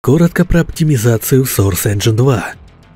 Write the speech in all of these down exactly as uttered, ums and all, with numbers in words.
коротко про оптимизацию в Source Engine два.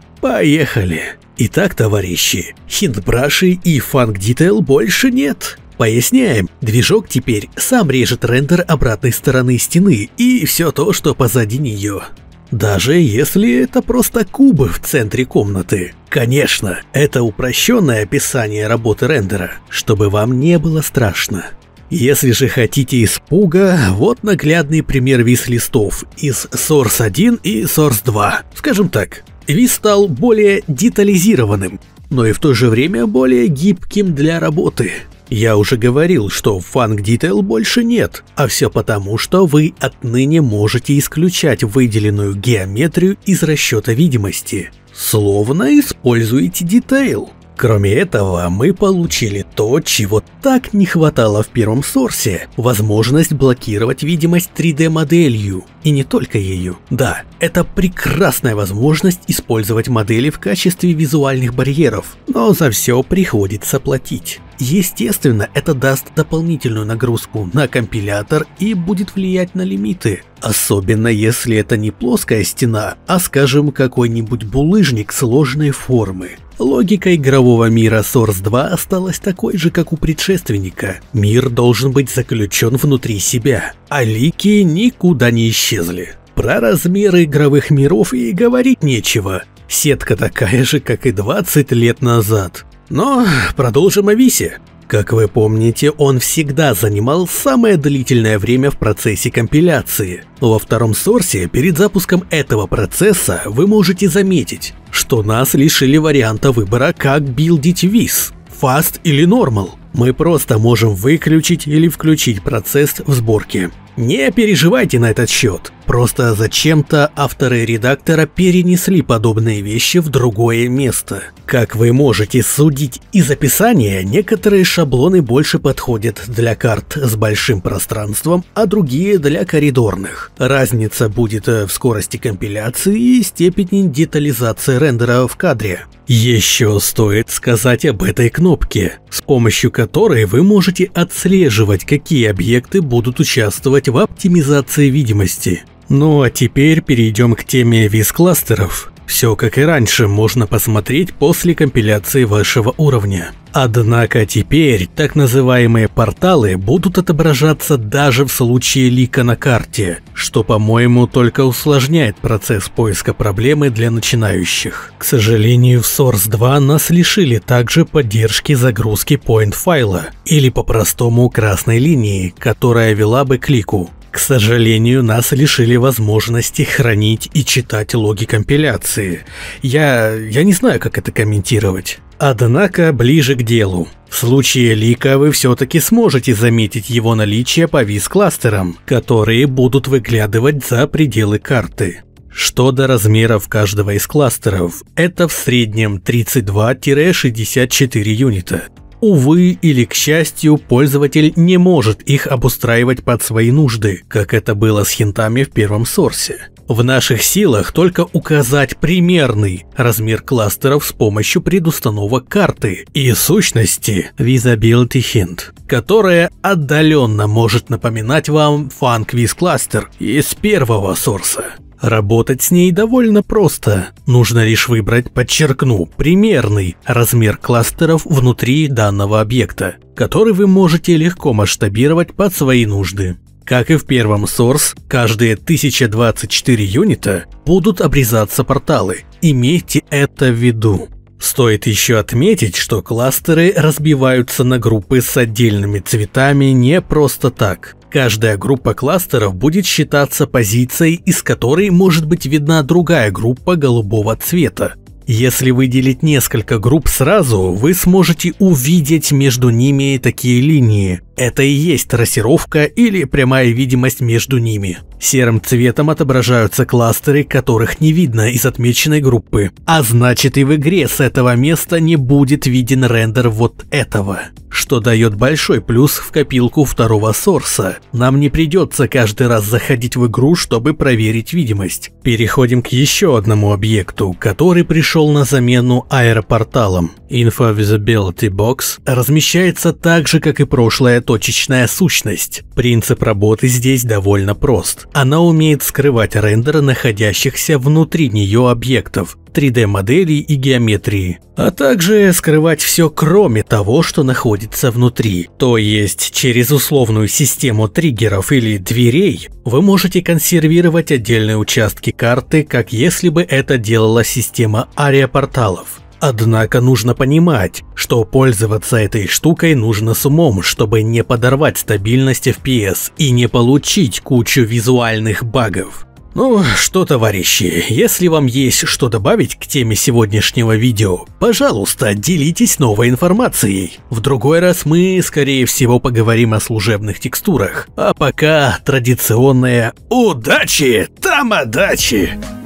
Поехали! Итак, товарищи, хинтбрашей и Func Detail больше нет. Поясняем, движок теперь сам режет рендер обратной стороны стены и все то, что позади нее. Даже если это просто кубы в центре комнаты. Конечно, это упрощенное описание работы рендера, чтобы вам не было страшно. Если же хотите испуга, вот наглядный пример вис-листов из Source один и Source два. Скажем так, вис стал более детализированным, но и в то же время более гибким для работы. Я уже говорил, что Func Detail больше нет, а все потому, что вы отныне можете исключать выделенную геометрию из расчета видимости, словно используете Detail. Кроме этого, мы получили то, чего так не хватало в первом сорсе – возможность блокировать видимость три дэ моделью. И не только ею. Да, это прекрасная возможность использовать модели в качестве визуальных барьеров, но за все приходится платить. Естественно, это даст дополнительную нагрузку на компилятор и будет влиять на лимиты. Особенно если это не плоская стена, а, скажем, какой-нибудь булыжник сложной формы. Логика игрового мира Source два осталась такой же, как у предшественника. Мир должен быть заключен внутри себя, а лики никуда не исчезли. Про размеры игровых миров и говорить нечего. Сетка такая же, как и двадцать лет назад. Но продолжим о висе. Как вы помните, он всегда занимал самое длительное время в процессе компиляции. Во втором сорсе перед запуском этого процесса вы можете заметить, что нас лишили варианта выбора, как билдить вис, fast или normal. Мы просто можем выключить или включить процесс в сборке. Не переживайте на этот счет, просто зачем-то авторы редактора перенесли подобные вещи в другое место. Как вы можете судить из описания, некоторые шаблоны больше подходят для карт с большим пространством, а другие для коридорных. Разница будет в скорости компиляции и степени детализации рендера в кадре. Еще стоит сказать об этой кнопке, с помощью которой вы можете отслеживать, какие объекты будут участвовать в оптимизации видимости. Ну а теперь перейдем к теме вис-кластеров. Все как и раньше можно посмотреть после компиляции вашего уровня. Однако теперь так называемые порталы будут отображаться даже в случае лика на карте, что, по-моему, только усложняет процесс поиска проблемы для начинающих. К сожалению, в Source два нас лишили также поддержки загрузки point файла, или по-простому красной линии, которая вела бы к лику. К сожалению, нас лишили возможности хранить и читать логи компиляции. Я... я не знаю, как это комментировать. Однако, ближе к делу. В случае лика вы все-таки сможете заметить его наличие по вис-кластерам, которые будут выглядывать за пределы карты. Что до размеров каждого из кластеров, это в среднем тридцать два — шестьдесят четыре юнита. Увы или к счастью, пользователь не может их обустраивать под свои нужды, как это было с хинтами в первом сорсе. В наших силах только указать примерный размер кластеров с помощью предустановок карты и сущности Visibility Hint, которая отдаленно может напоминать вам Func VisCluster из первого сорса. Работать с ней довольно просто. Нужно лишь выбрать, подчеркну, примерный размер кластеров внутри данного объекта, который вы можете легко масштабировать под свои нужды. Как и в первом Source, каждые тысяча двадцать четыре юнита будут обрезаться порталы. Имейте это в виду. Стоит еще отметить, что кластеры разбиваются на группы с отдельными цветами не просто так. Каждая группа кластеров будет считаться позицией, из которой может быть видна другая группа голубого цвета. Если выделить несколько групп сразу, вы сможете увидеть между ними такие линии. Это и есть трассировка или прямая видимость между ними. Серым цветом отображаются кластеры, которых не видно из отмеченной группы. А значит, и в игре с этого места не будет виден рендер вот этого. что дает большой плюс в копилку второго сорса. Нам не придется каждый раз заходить в игру, чтобы проверить видимость. Переходим к еще одному объекту, который пришел на замену аэропорталам. Info Visibility Box размещается так же, как и прошлая точечная сущность. Принцип работы здесь довольно прост. Она умеет скрывать рендеры находящихся внутри нее объектов, три дэ моделей и геометрии, а также скрывать все кроме того, что находится внутри. То есть через условную систему триггеров или дверей вы можете консервировать отдельные участки карты, как если бы это делала система аэропорталов. Однако нужно понимать, что пользоваться этой штукой нужно с умом, чтобы не подорвать стабильность эф пи эс и не получить кучу визуальных багов. Ну что, товарищи, если вам есть что добавить к теме сегодняшнего видео, пожалуйста, делитесь новой информацией. В другой раз мы, скорее всего, поговорим о служебных текстурах. А пока традиционная удачи, тамадачи!